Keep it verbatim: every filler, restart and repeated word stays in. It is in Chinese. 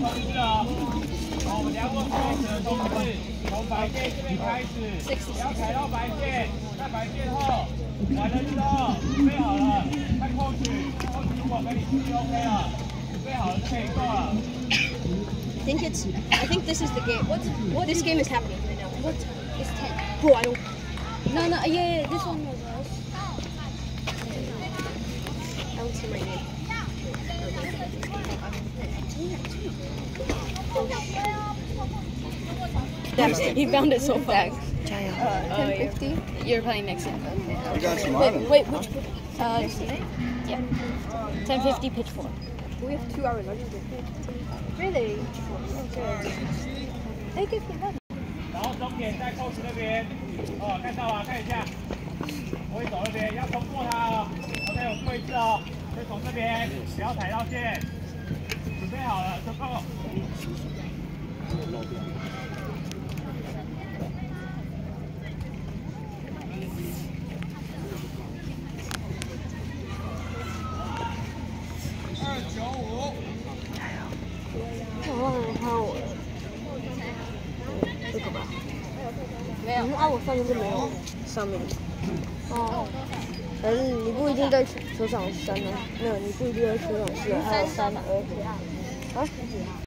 同志哦，我们量过手指的同志，从白线这边开始，不要踩到白线，在白线后完了之后准备好了，看扣取，扣取如果跟你出去 OK 了，准备好了就可以过了。 I think it's. I think this is the game. What? What? This game is happening right now. What? It's ten. Bro, I don't. No, no. Yeah, yeah. This one was us. I don't see my name. He found it so fast. Uh, ten fifty. You're playing next time. We got some Wait, items. wait, which? Uh, yeah. ten fifty pitch four. We have two hours. Really? They give me money. 然后终点在扣取那边，哦，看到了，看一下，我会走那边，要冲过它哦。OK， 我做一次哦，就从这边，不要踩到线，准备好了就够。二九五。 我忘了看我这个吧？没有。啊，我上面就没有上面。哦。可是你不一定在球场三啊，没有，你不一定在球场四啊，还有三二啊。